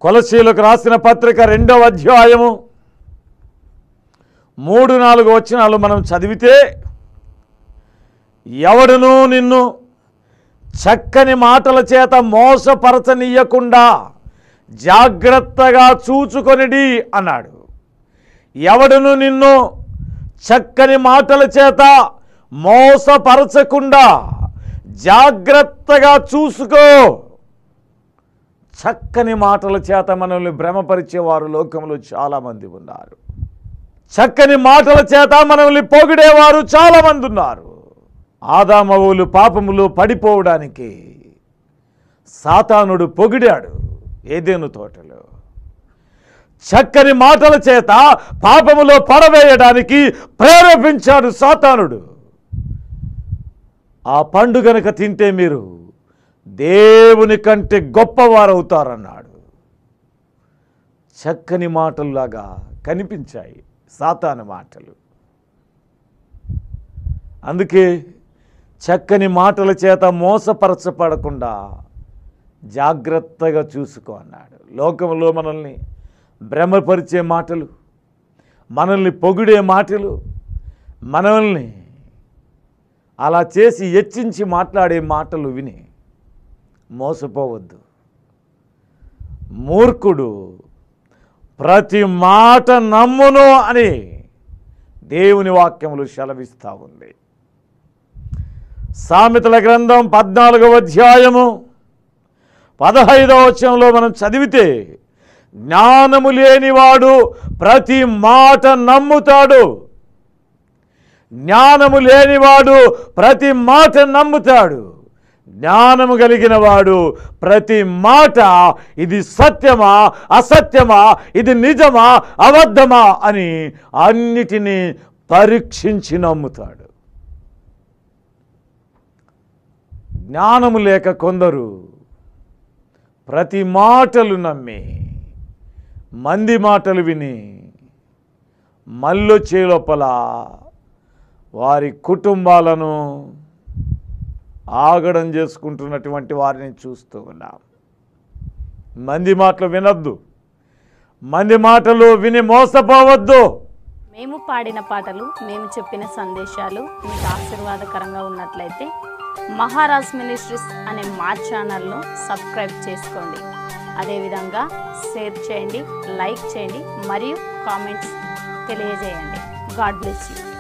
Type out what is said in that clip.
కొలసీలకు రాసిన పత్రిక 2వ అధ్యాయము 3-4 వచనాలు మనం చదివితే, ఎవడునూ నిన్ను చక్కని మాటల చేత మోసపరచనీయకుండా జాగ్రత్తగా చూచుకొనిడి అన్నాడు. ఎవడును నిన్ను చక్కని మాటల చేత మోసపరచకుండా జాగ్రత్తగా చూసుకో. చక్కని మాటల చేత మనల్ని భ్రమపరిచేవారు లోకంలో చాలామంది ఉన్నారు. చక్కని మాటల చేత మనల్ని పొగిడేవారు చాలామంది ఉన్నారు. ఆదామవులు పాపములో పడిపోవడానికి సాతానుడు పొగిడాడు ఏదెను తోటలో. చక్కని మాటల చేత పాపములో పడవేయడానికి ప్రేరేపించాడు సాతానుడు. ఆ పండు గనుక తింటే మీరు దేవుని కంటే గొప్పవారవుతారన్నాడు. చక్కని మాటల్లాగా కనిపించాయి సాతాను మాటలు. అందుకే చక్కని మాటల చేత మోసపరచపడకుండా జాగ్రత్తగా చూసుకో అన్నాడు. లోకంలో మనల్ని భ్రమపరిచే మాటలు, మనల్ని పొగిడే మాటలు, మనల్ని అలా చేసి హెచ్చించి మాట్లాడే మాటలు విని మోసపోవద్దు. మూర్ఖుడు ప్రతి మాట నమ్మును అని దేవుని వాక్యములు సెలవిస్తూ ఉంది. సామెతల గ్రంథం 14వ అధ్యాయము 15వ వచనంలో మనం చదివితే, జ్ఞానము లేనివాడు ప్రతి మాట నమ్ముతాడు. జ్ఞానము లేనివాడు ప్రతి మాట నమ్ముతాడు. జ్ఞానము కలిగిన వాడు ప్రతి మాట ఇది సత్యమా అసత్యమా, ఇది నిజమా అబద్ధమా అని అన్నిటినీ పరీక్షించి నమ్ముతాడు. జ్ఞానము లేక కొందరు ప్రతి మాటలు నమ్మి మంది మాటలు విని మళ్ళొచ్చే లోపల వారి కుటుంబాలను ఆగడం చేసుకుంటున్నటువంటి వారిని చూస్తూ ఉన్నాం. మంది మాటలు వినొద్దు, మంది మాటలు విని మోసపోవద్దు. మేము పాడిన పాటలు, మేము చెప్పిన సందేశాలు మీకు ఆశీర్వాదకరంగా ఉన్నట్లయితే మహారాజ్ మినిస్ట్రీస్ అనే మా ఛానల్ను సబ్స్క్రైబ్ చేసుకోండి. అదేవిధంగా షేర్ చేయండి, లైక్ చేయండి మరియు కామెంట్స్ తెలియజేయండి. God bless you.